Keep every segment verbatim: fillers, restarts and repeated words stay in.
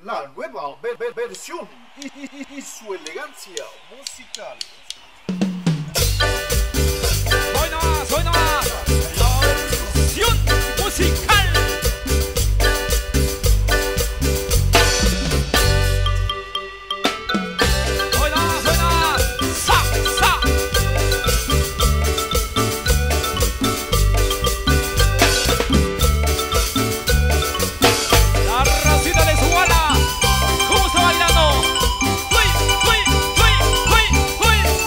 la nueva ver- ver- versión y, y- y su elegancia musical. Hoy nomás, hoy nomás, la versión musical. Hoy nomás, hoy nomás, sa, sa. La racita de su ala, ¿cómo está bailando? Uy, uy, uy, uy, uy.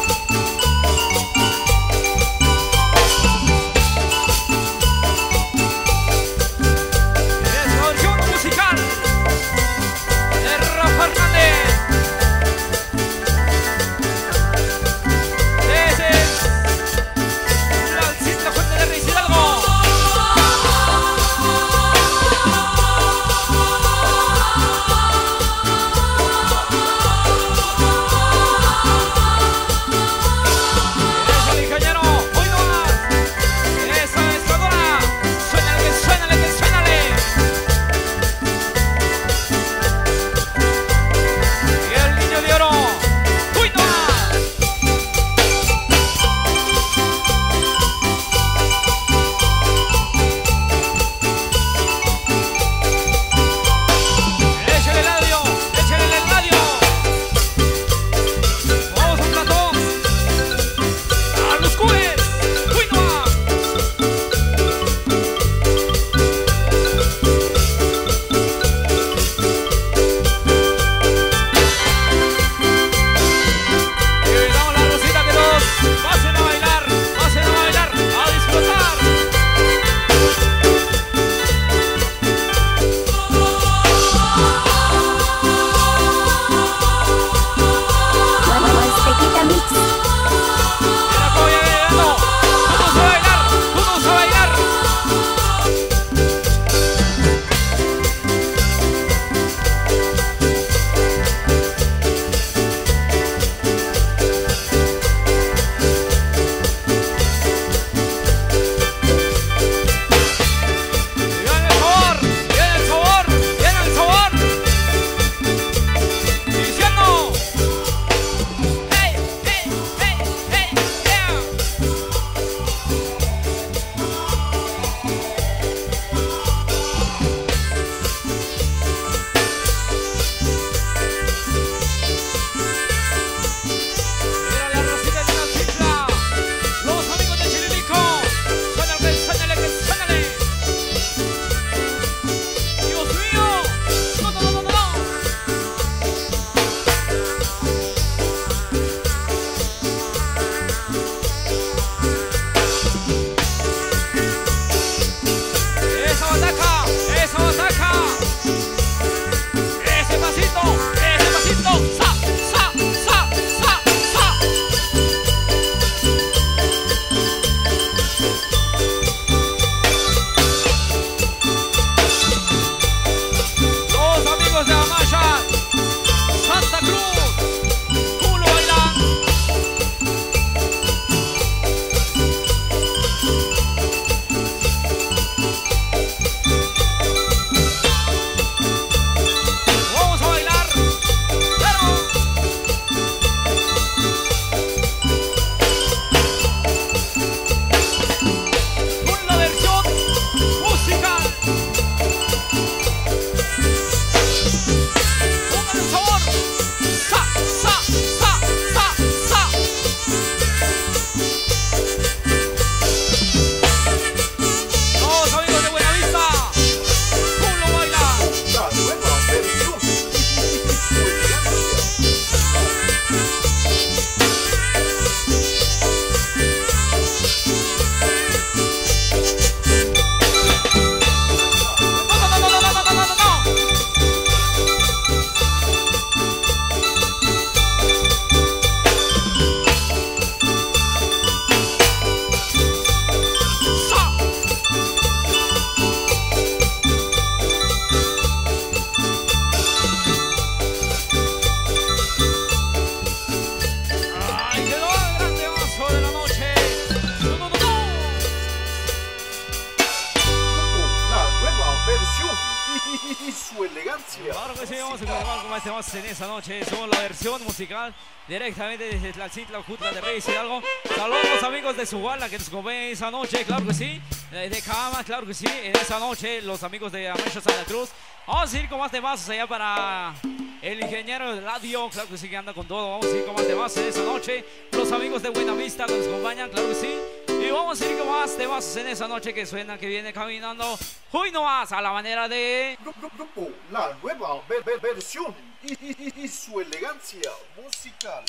su elegancia. Claro que sí, vamos a continuar con más temas en esa noche. Somos la versión musical directamente desde Tlaxcala, Jutla de Reyes Hidalgo. Saludos amigos de Suhuala que nos acompañan esa noche, claro que sí. De Cama, claro que sí. En esa noche los amigos de Amecho Santa Cruz. Vamos a ir con más temas allá para el ingeniero de radio, claro que sí que anda con todo. Vamos a ir con más temas en esa noche. Los amigos de Buenavista que nos acompañan, claro que sí. Y vamos a ir con más temas en esa noche que suena, que viene caminando. Hoy no más a la manera de... Grupo, la nueva ver ver versión y, y, y, y su elegancia musical.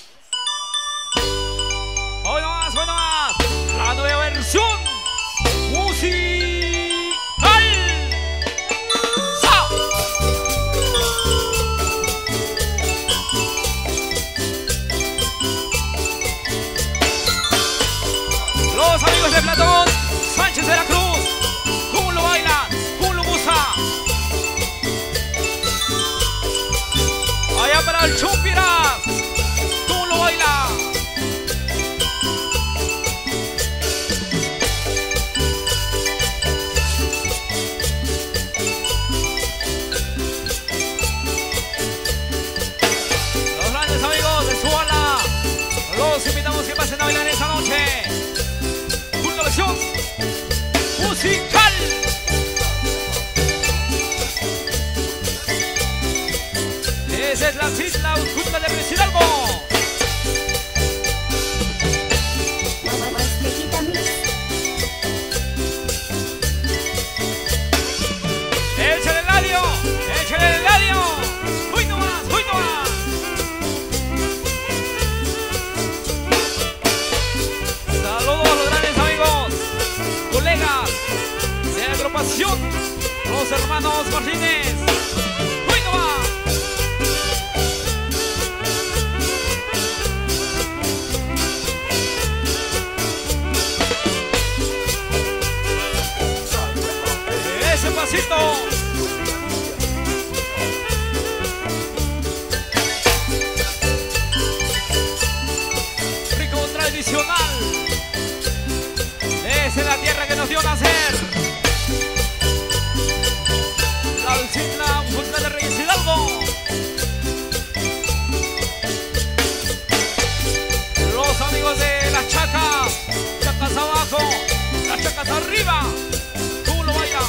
Hoy no más, hoy no más, la nueva versión musical. ¡Sa! Los amigos de Platón, Sánchez de la Cruz, ¿cómo lo bailan? ¿Cómo lo gusta? Allá para el Chumpira, ¿cómo lo baila? Los grandes amigos de Suhuala, los invitamos que pasen a bailar esa noche. Una versión musical. Esa es la isla Junta de Reyes Hidalgo. Échale el radio, échale el radio. Uy no más, uy no más. Saludos a los grandes amigos, colegas de agrupación, los hermanos Martínez. Uy no más. Ese pasito. Rico tradicional. Esa es la tierra que nos dio nacer. La Alcitla, Junta de Reyes Hidalgo. Los amigos de las chacas, chacas abajo, las chacas arriba. ¿Cómo lo baila?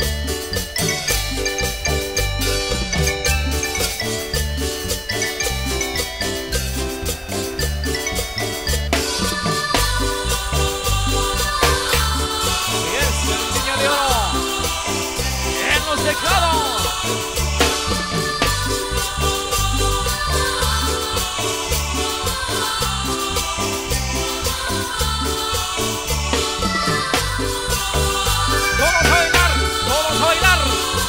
Y es el niño de oro en los teclados. Todos a bailar, todos a bailar.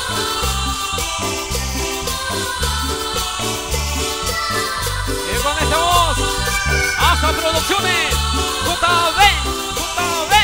Y con esta voz, hasta Producciones, J B, J B.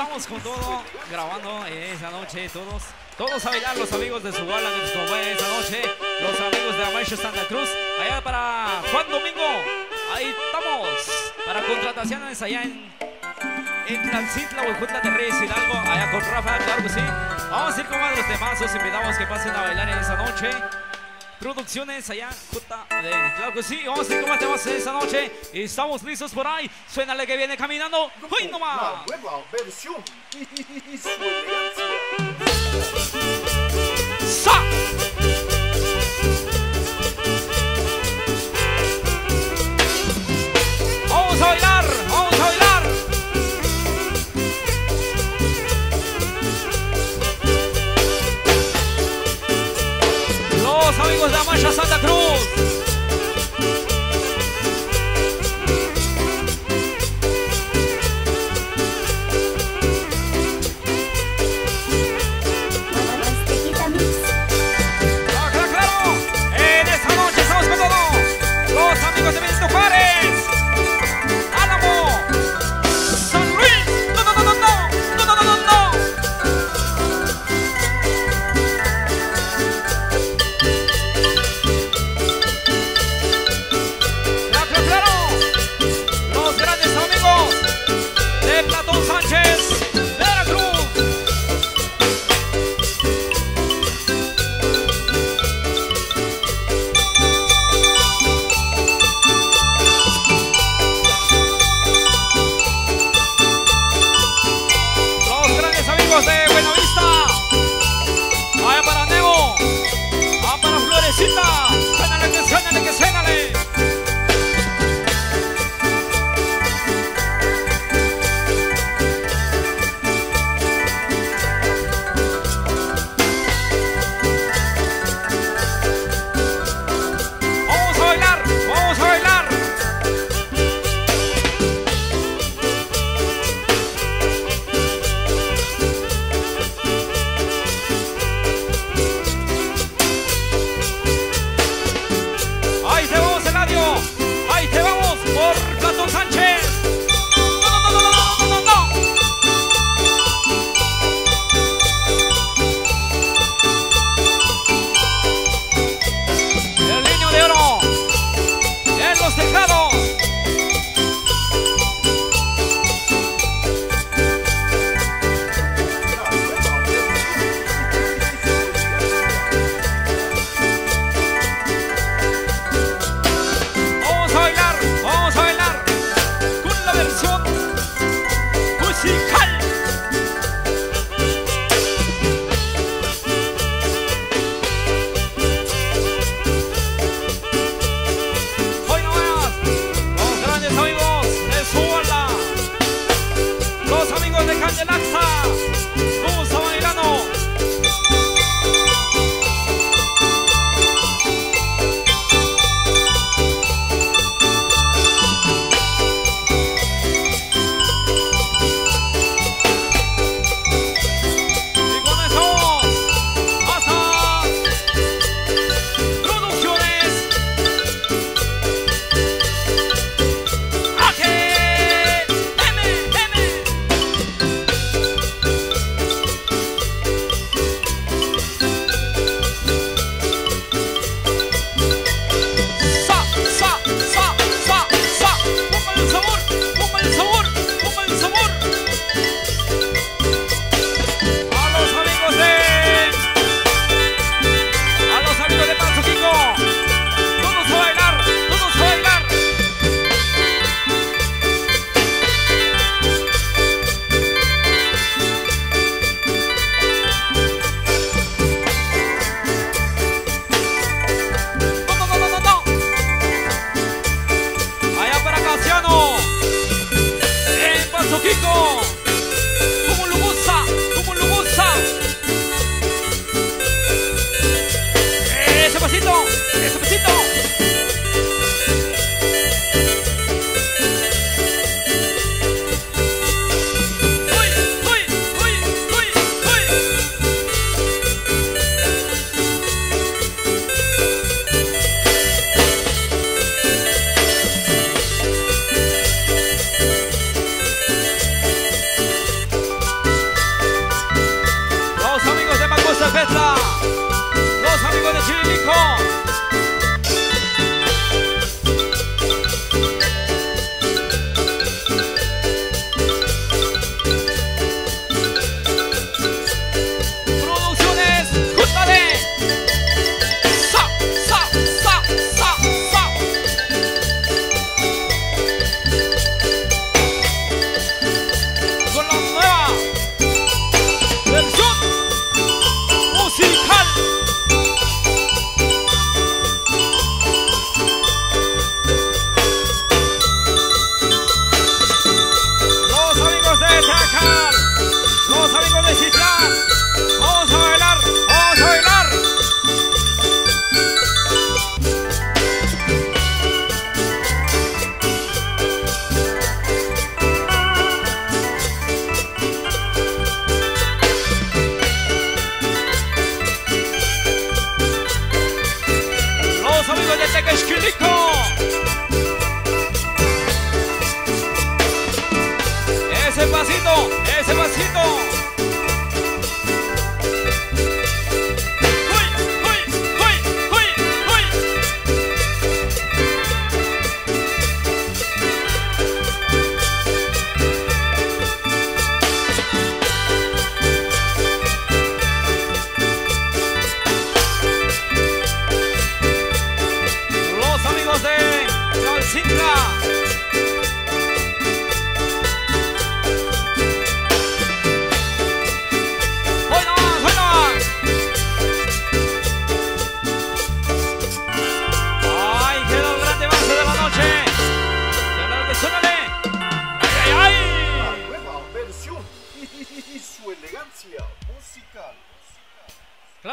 estamos con todo, grabando esa noche, todos, todos a bailar, los amigos de Zubala que nos acompañan esa noche, los amigos de Amacho Santa Cruz, allá para Juan Domingo, ahí estamos, para contrataciones allá en, en Tlaxcintla, Huejutla de Reyes Hidalgo, allá con Rafa, claro que sí. Vamos a ir con más de los temazos, invitamos que pasen a bailar en esa noche. Producciones allá, J D, claro que sí, vamos a ir con más temas esa noche y estamos listos por ahí. Suénale que viene caminando. ¡Uy, no más! La nueva versión y, y, y, y su elegancia. ¡Sa! Vamos a bailar, vamos a bailar. Los amigos de Amacho Santa Cruz. Claro, claro, claro. En esta noche estamos con todo. Los amigos de Benito Juárez. Álamo. San Luis. No, no, no, no, no. No, no, no, no, no. Los grandes amigos de Platón Sánchez, Veracruz. Los grandes amigos de Buenavista, allá para Nebo, allá para Florecita. Suénale que suénale que suénale.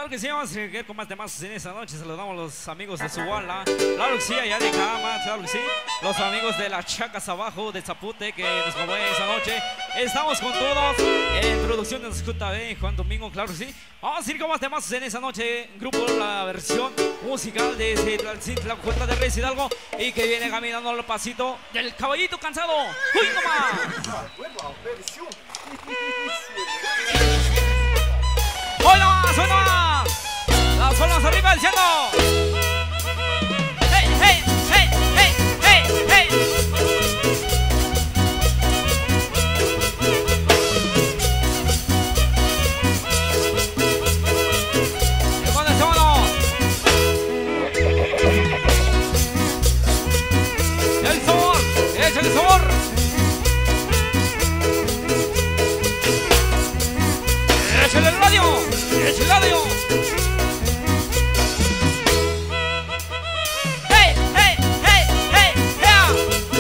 Claro que sí, vamos a seguir con más temas en esta noche. Saludamos a los amigos de Suala. Claro que sí, allá de Cama, claro que sí. Los amigos de las Chacas abajo, de Zapute, que nos acompañan esta noche. Estamos con todos en producción de J B, Juan Domingo, claro que sí. Vamos a seguir con más temas en esta noche. Grupo, la versión musical de Tlaltzintla, J de Reyes Hidalgo. Y que viene caminando al pasito del caballito cansado. ¡Uy, nomás! La nueva versión y, y, y su elegancia. ¡Hola, suena! Las palmas arriba del cielo. ¡Hey, hey, hey, hey, hey, hey! ¡Y con el tono! ¡El sabor! ¡Echa el sabor! ¡Échale el radio! ¡Échale el radio! ¡Hey, hey, hey, hey, yeah!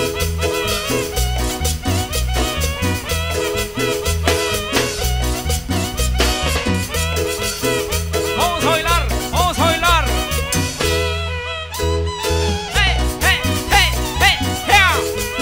Vamos a bailar, vamos a bailar. ¡Hey, hey, hey, hey, yeah!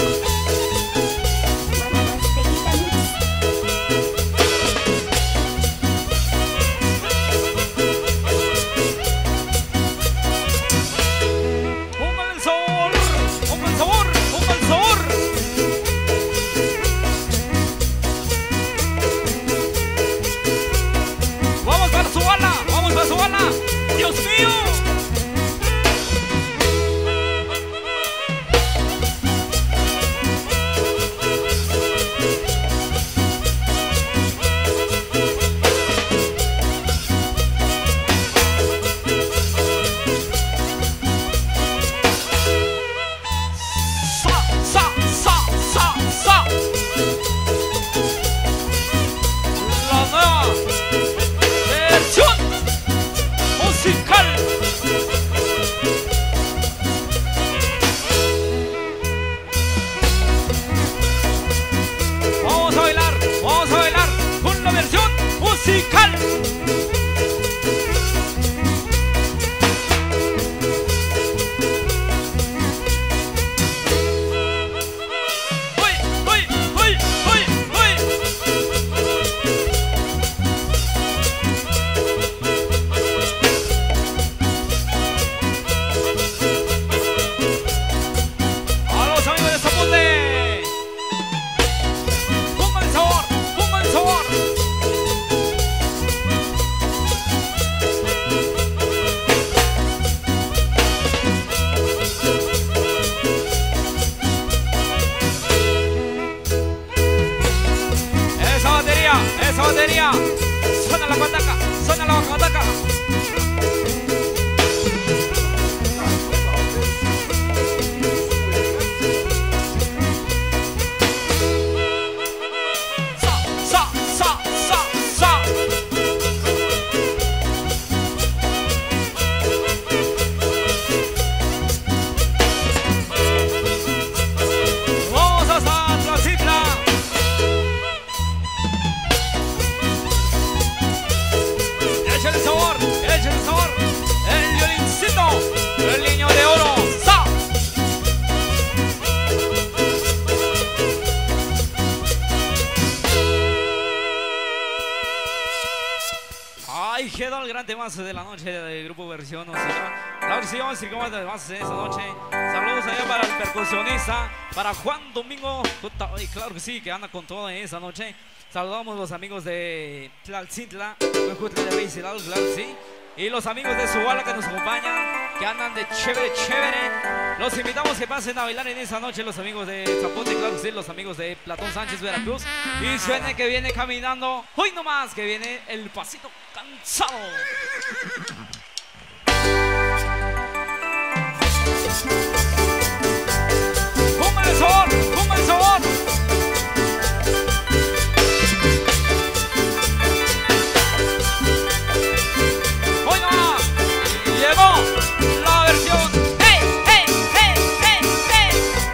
¡Dios mío! ¡Sa, sa, sa, sa, sa! La nueva versión musical. Vamos a bailar, vamos a bailar con la versión musical. ¡Uy, uy, uy, uy, uy! ¡A los amigos de Zapote! ¡Pongan el sabor! ¡Pongan el sabor! ¡Esa batería! ¡Esa batería! ¡Suena la guataca! ¡Suena la guataca! ¡Sa, sa, sa, sa! ¡Vamos hasta Tlaltzintla! ¡Échale el sabor! ¡Échale el sabor! ¡El violincito! ¡El niño de oro! ¡Sa! Ay, quedó el gran temazo de la noche del grupo versión musical. Claro que sí, vamos a ir con más temas en esta noche. Saludos allá para el percusionista, para Juan Domingo. Ay, claro que sí, que anda con todo en esta noche. Saludamos a los amigos de Tlaltzintla, J de Reyes Hidalgo, claro que sí. Y los amigos de Suala que nos acompañan, que andan de chévere, chévere. Los invitamos que pasen a bailar en esta noche los amigos de Zapote, claro que sí, los amigos de Platón Sánchez, Veracruz. Y suene que viene caminando, hoy nomás, que viene el pasito cansado. ¡Pongan el sabor! ¡Pongan el sabor! ¡Hoy nomás! Llegó la versión. ¡Hey, hey, hey, hey, hey!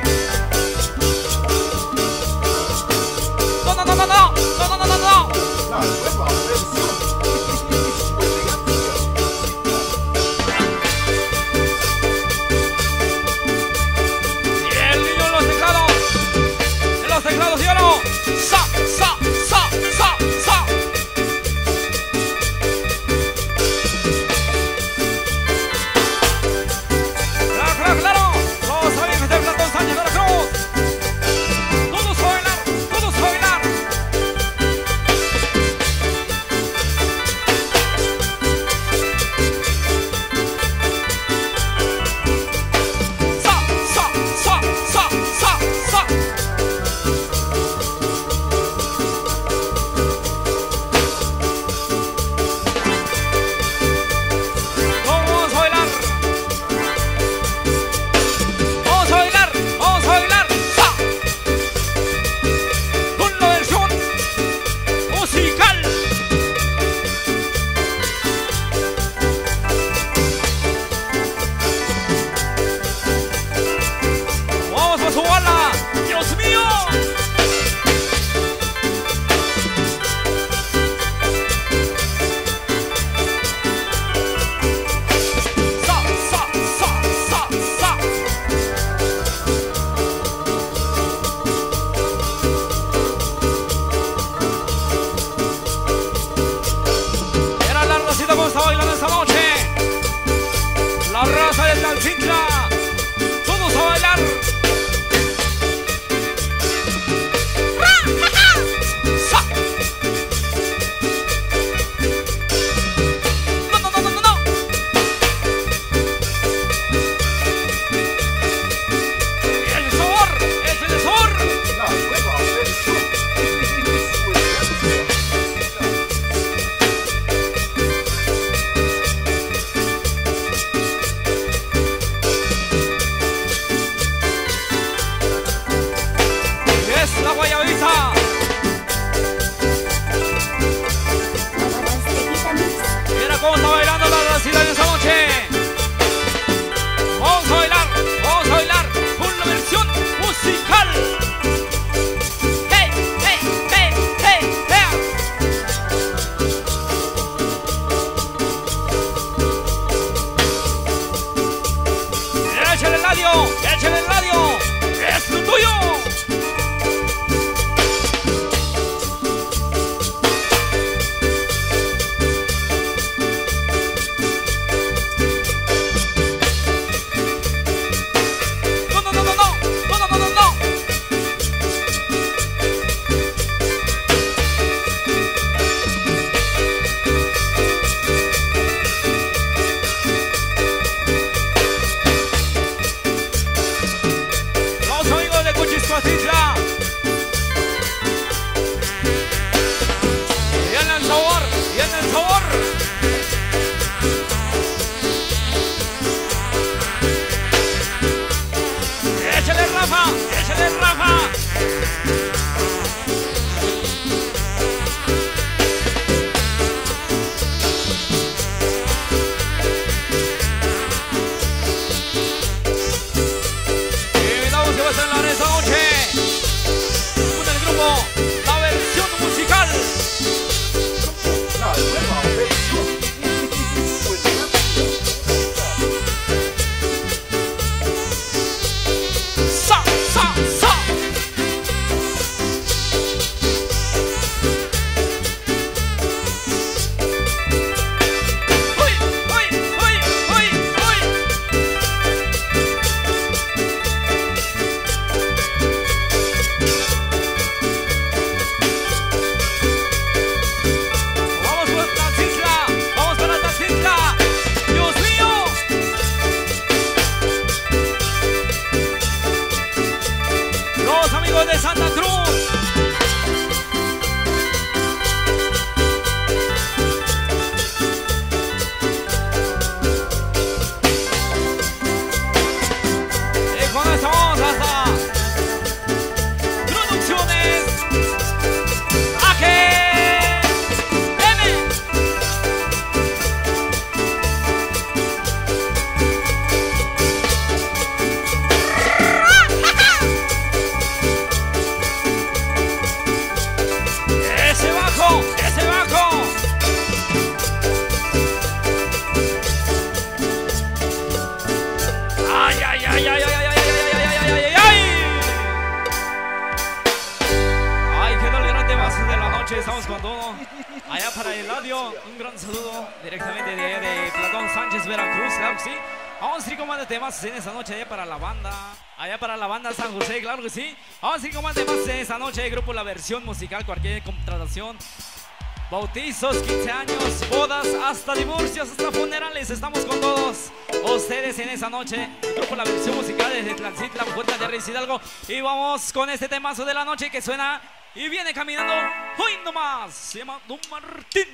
¡No, no, no, no, no! ¡No, no, no, no, no! La nueva versión y, y, y su elegancia. radio, échale el radio, es lo tuyo. De Santa Cruz. Y con esto vamos hasta Producciones A G M. ¡Ese bajo! ¡Ay, ay, ay, ay, ay, ay, ay, ay, ay, ay, ay! ¡Ay, quedó el gran tema de la noche! Estamos con todo. Allá para Eladio, un gran saludo directamente de, de Platón Sánchez, Veracruz, claro que sí. Vamos a ir con más de temas en esta noche allá para la banda. Allá para la banda San José, claro que sí. Vamos a ir con más temas en esta noche. Grupo La Versión Musical, cualquier contratación. Bautizos, quince años, bodas, hasta divorcios, hasta funerales. Estamos con todos ustedes en esa noche. Grupo La Versión Musical desde Tlaxcala, Puerta de Reyes Hidalgo. Y vamos con este temazo de la noche que suena y viene caminando hoy nomás. Se llama Don Martín.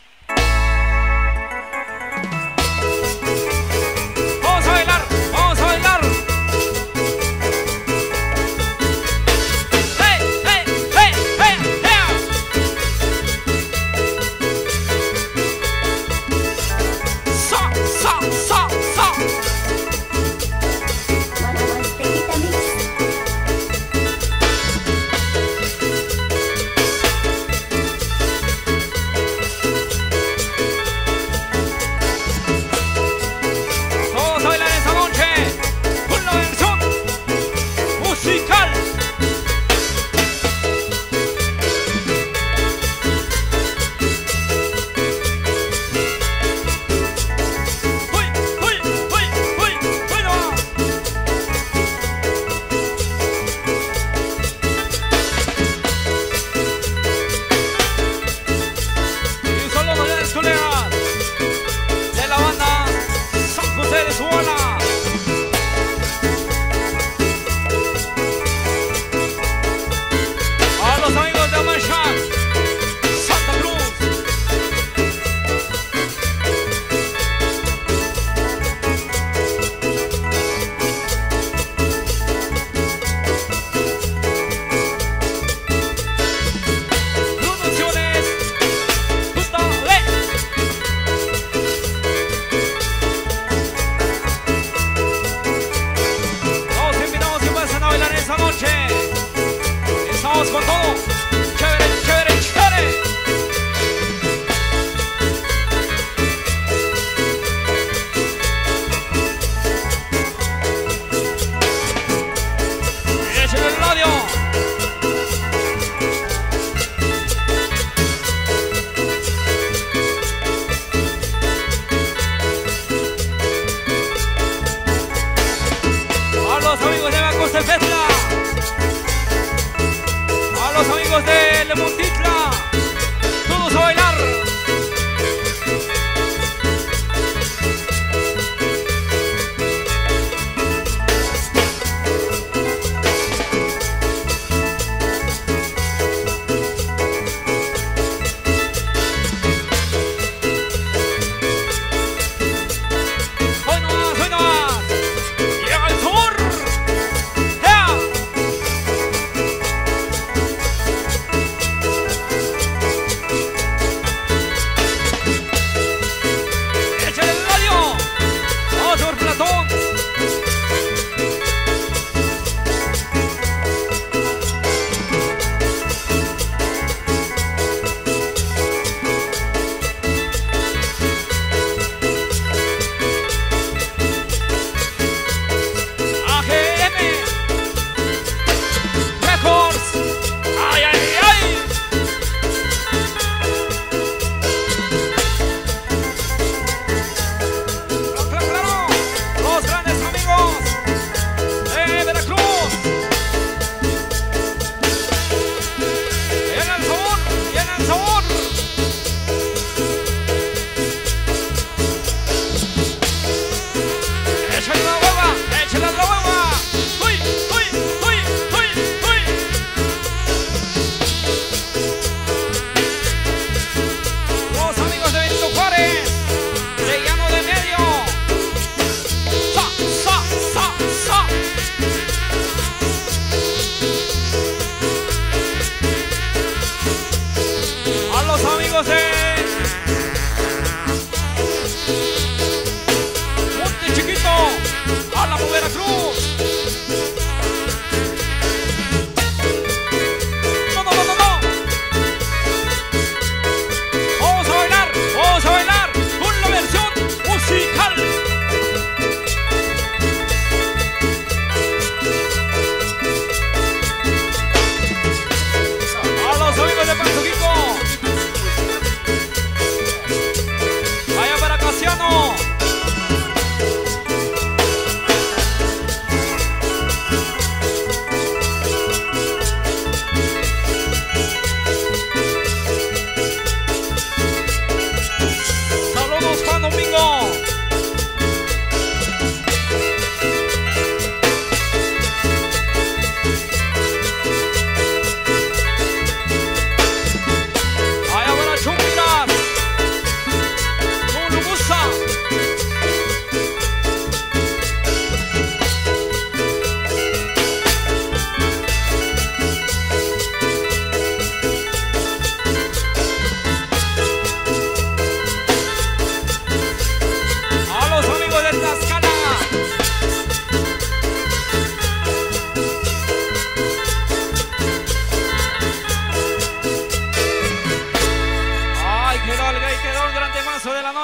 Vamos a bailar, vamos a bailar.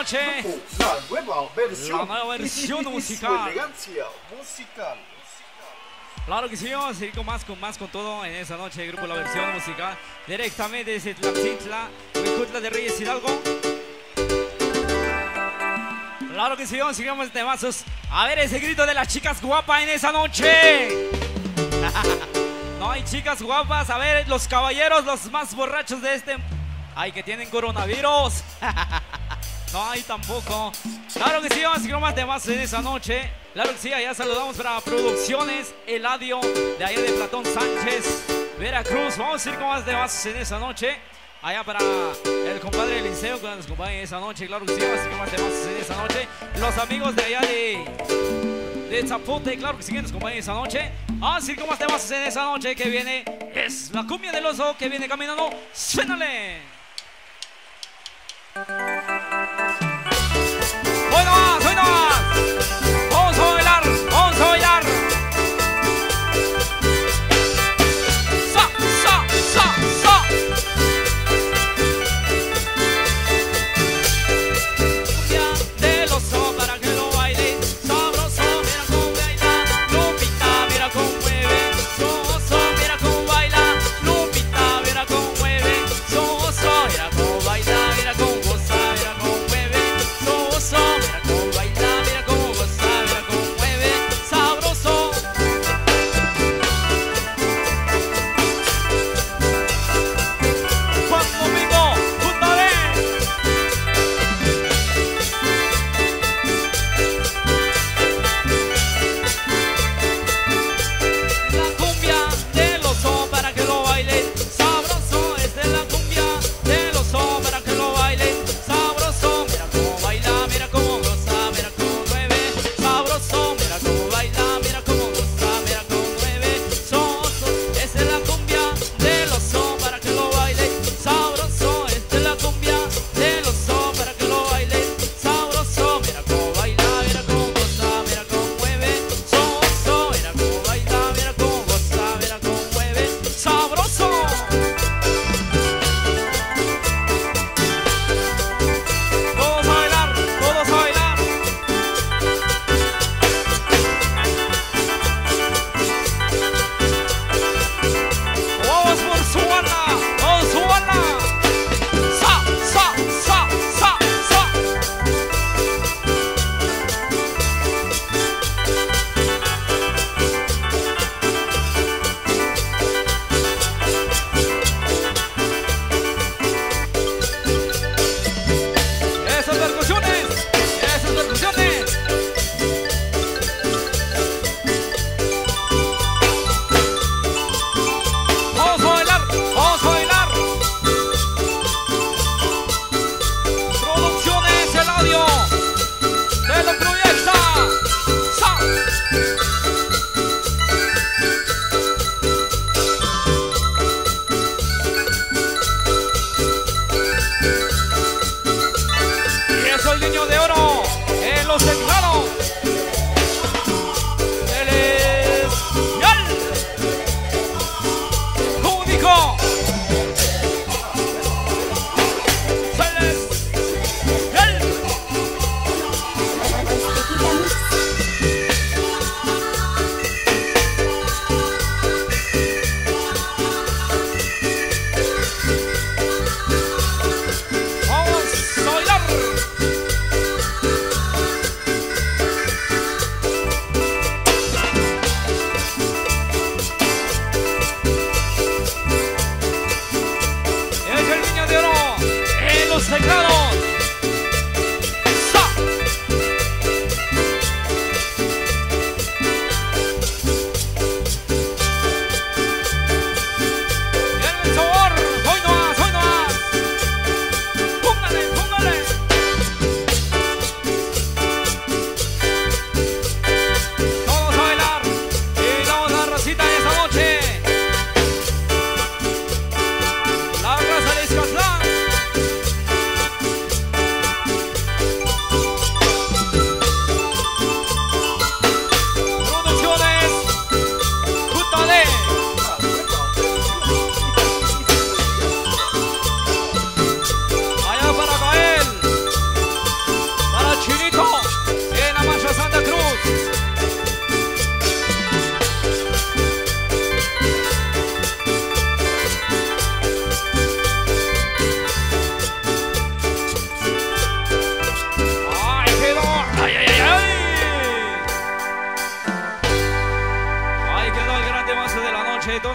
noche. La nueva versión. La nueva versión y, y, y musical. Su elegancia musical. Claro que sí, vamos a seguir con más, con más, con todo en esa noche de Grupo La Versión Musical. Directamente desde Tlaxcintla, Huejutla de Reyes Hidalgo. Claro que sí, vamos a seguir con temazos. A ver ese grito de las chicas guapas en esa noche. No hay chicas guapas. A ver, los caballeros, los más borrachos de este. Ay, que tienen coronavirus. No hay tampoco. Claro que sí, vamos a seguir con más temazos en esa noche. Claro que sí, allá saludamos para Producciones Eladio, de allá de Platón Sánchez, Veracruz. Vamos a ir con más temazos en esa noche. Allá para el compadre Eliseo, que nos acompaña en esa noche. Claro que sí, vamos a ir con más temazos en esa noche. Los amigos de allá de, de Zapote, claro que sí, que nos acompañan en esa noche. Vamos a ir con más temazos en esa noche que viene. Es la cumbia del oso que viene caminando. ¡Suénale! ¡Hoy no más! ¡Hoy no más! ¡Vamos a bailar! ¡Vamos a bailar! ¡Sa! ¡Sa! ¡Sa! ¡Sa! Cumbia del oso para que lo baile sabroso. Mira cómo baila Lupita, mira cómo mueve su oso. Mira cómo baila Lupita, mira cómo mueve su oso. Mira cómo baila, mira cómo goza, mira cómo mueve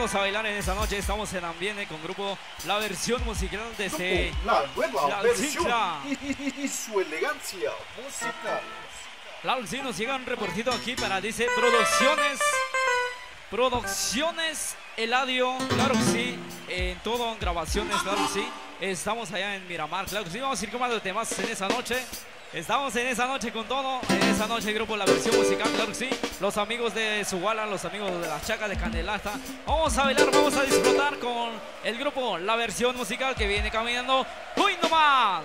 Vamos a bailar en esta noche. Estamos en ambiente con grupo La Versión Musical desde La nueva La versión Cicla. y, y- y su elegancia musical. Claro que sí, nos llega un reportito aquí para, dice, Producciones, Producciones Eladio, claro que sí, en todo, en grabaciones, claro que sí. Estamos allá en Miramar, claro que sí, vamos a ir con más de temas en esa noche. Estamos en esa noche con todo, en esa noche el grupo La Versión Musical, claro que sí. Los amigos de Suguala, los amigos de las Chacas de Candelasta. Vamos a bailar, vamos a disfrutar con el grupo La Versión Musical que viene caminando. ¡Uy, no más!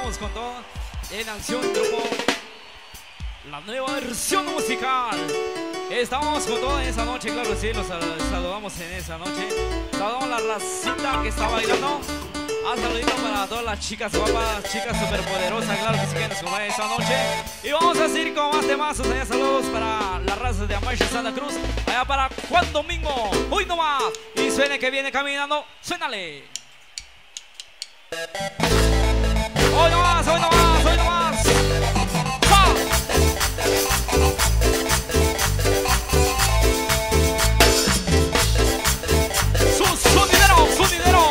estamos con todo en acción, grupo. La nueva versión musical. Estamos con todo en esa noche, claro que sí, los saludamos en esa noche. Saludamos a la racita que está bailando. Un saludito para todas las chicas guapas, chicas superpoderosas, claro que sí que nos acompañan esta noche. Y vamos a seguir con más temazos. Allá saludos para las razas de Amaya Santa Cruz. Allá para Juan Domingo, hoy nomás. Y suene que viene caminando, suénale. Hoy nomás, hoy nomás, hoy nomás. ¡Ja! Su sonidero, sonidero.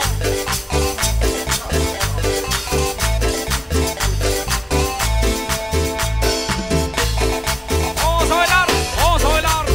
Vamos a bailar, vamos a bailar.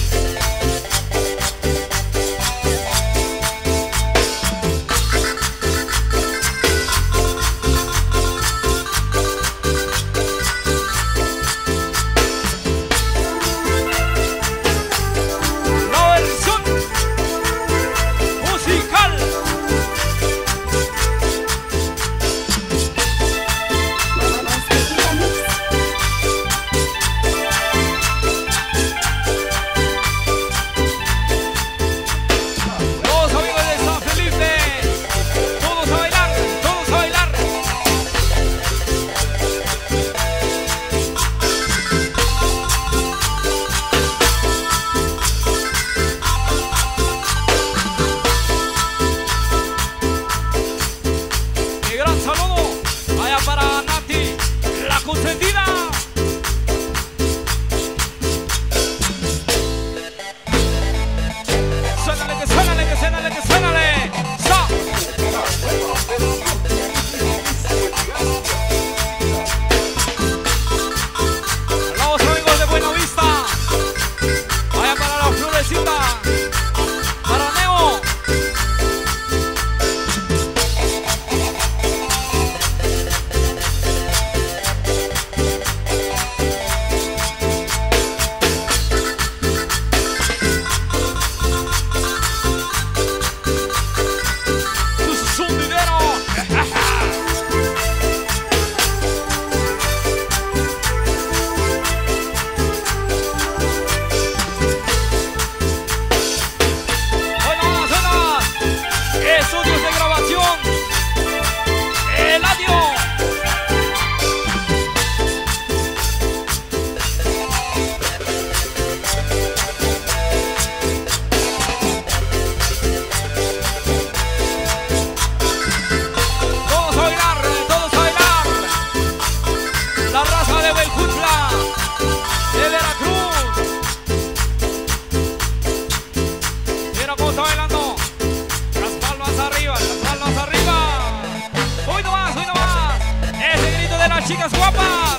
Chicas guapas.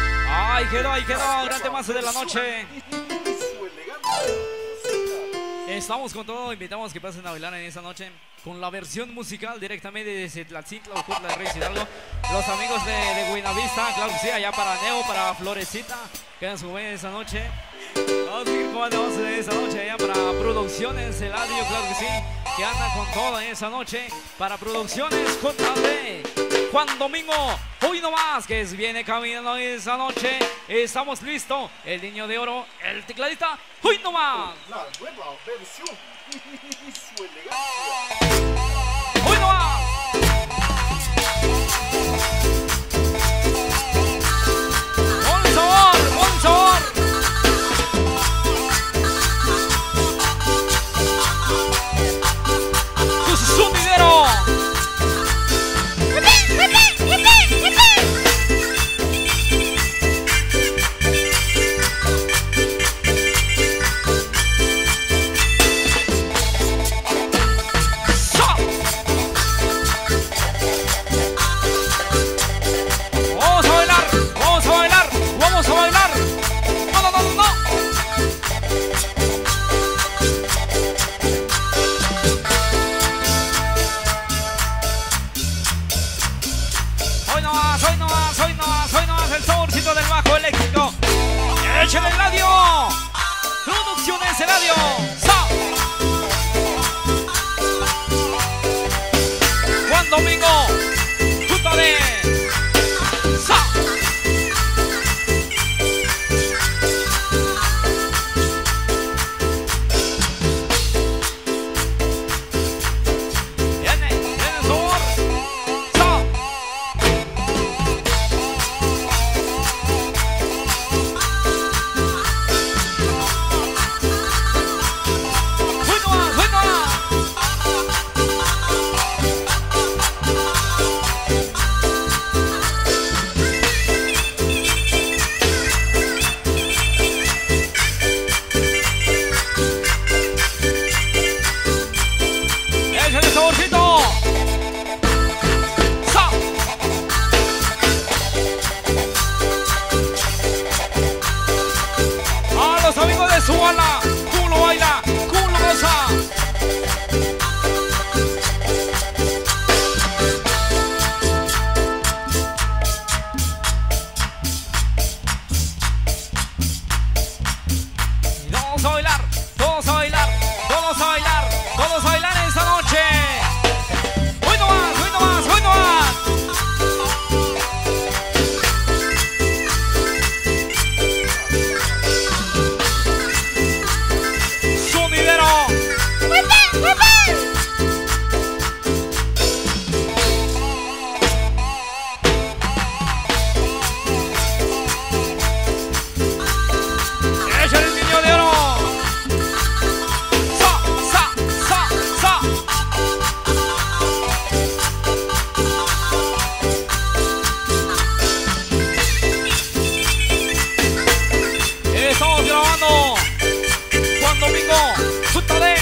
Ahí quedó, ahí quedó, gran temazo de la noche. Estamos con todo, invitamos que pasen a bailar en esta noche con la versión musical directamente desde Tlaxcintla, Ujutla de Reyes Hidalgo. Los amigos de, de Buenavista, claro que sí, allá para Neo, para Florecita, que nos en esta noche. Vamos a seguir comando en esta noche allá para Producciones Eladio, claro que sí, que anda con todo en esta noche. Para Producciones J D, Juan Domingo, hoy nomás, que viene caminando esta noche. Estamos listos, el niño de oro, el tecladista, hoy nomás. La nueva versión y su elegancia. Hoy nomás. Con sabor, con sabor. Su dinero. Vamos a bailar, vamos a bailar, vamos a bailar. No, no, no, no, no. Hoy no más, hoy no más, hoy no más, hoy no más el saborcito del bajo eléctrico. ¡Échale el radio! Producciones el radio. ¡Sa! Juan Domingo, Júntale. ¡Sa! Viene, viene el sabor. ¡Sa! Súbala, culo baila, culo goza. Y vamos a bailar, todos a bailar, todos a bailar, todos a bailar en esta noche. Hoy no más, hoy no más, hoy no más. Estamos grabando Juan Domingo, Júntale.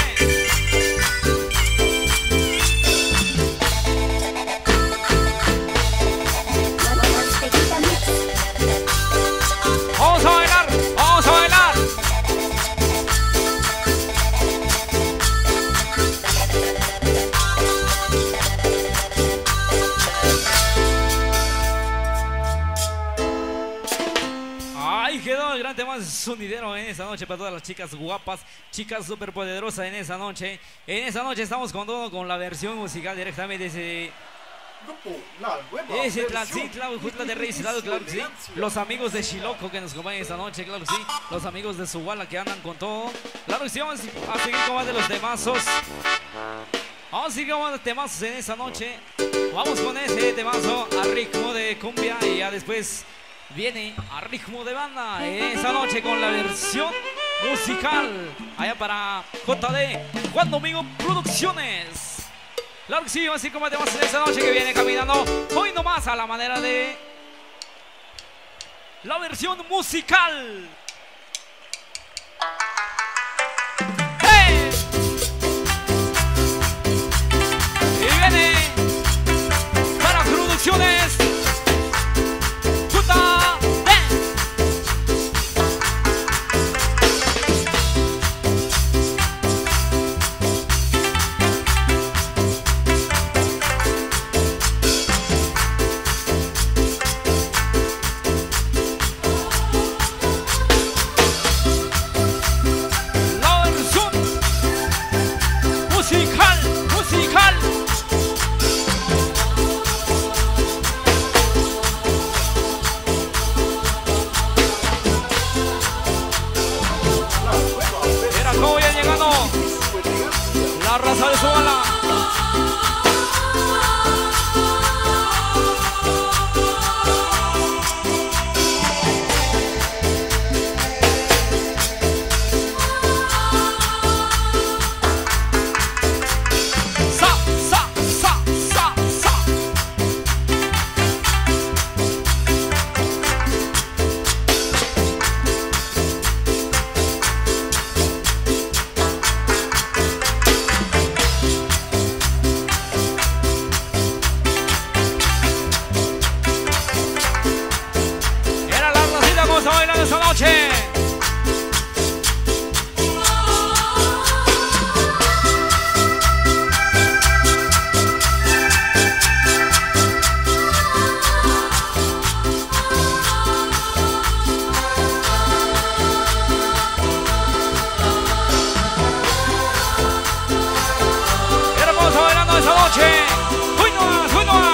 Vamos a bailar, vamos a bailar. Ahí quedó el gran tema sonidero en esta noche para todas las chicas guapas, chicas súper poderosas en esta noche. En esta noche estamos con todo, con la versión musical directamente desde Grupo La Nueva Ese Versión Tlaxcintla, Ujutla de Reyes Hidalgo, claro que sí. Los amigos de Xiloco que nos acompañan esta noche, claro que sí. Los amigos de Zuguala que andan con todo. Claro que sí, vamos a seguir con más de los temazos. Vamos a seguir con más de temazos en esta noche. Vamos con ese temazo a ritmo de cumbia y ya después viene a ritmo de banda en esta noche con la versión musical allá para J D, Juan Domingo Producciones. Claro que sí, vamos a ir como temas en esta noche que viene caminando hoy nomás a la manera de la versión musical. ¡Hey! Y viene para Producciones J D. raza de Zuala. Vamos a bailar esta noche. Hermoso bailando esta noche. ¡Uy, no! ¡Uy, no!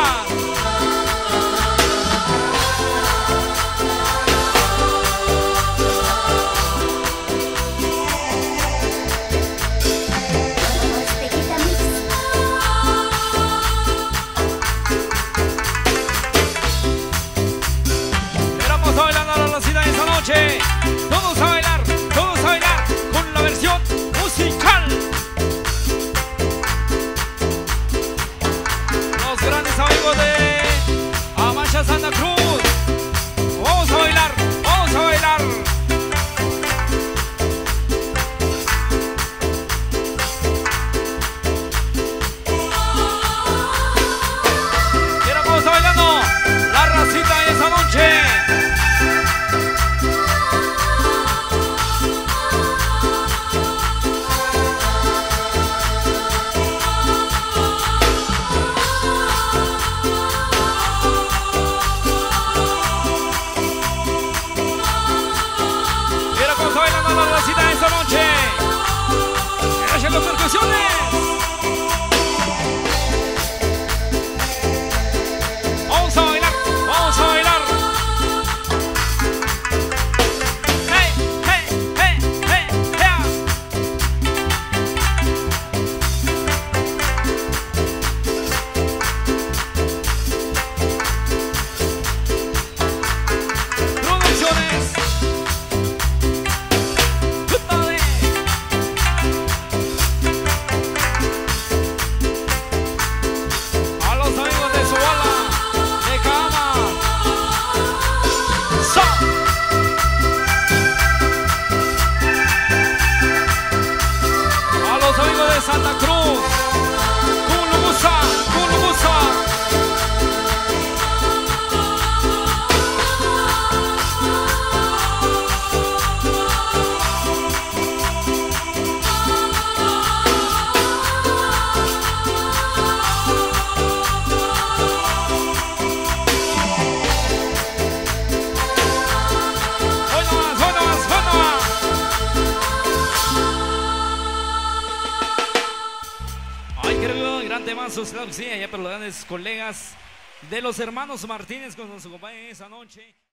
Todos a bailar, todos a bailar con la versión musical. Los grandes amigos de Amacha Santa Cruz. Vamos a bailar, vamos a bailar. Mira cómo está bailando la racita en esa noche. Esta noche, gracias a las percusiones. Vamos a bailar, vamos a bailar. Hey, hey, hey, hey, hey. Producciones. Santa Cruz, Culugusa, Culugusa. Gran temazo, claro que sí, allá para los grandes colegas de los hermanos Martínez con su compañía esa noche.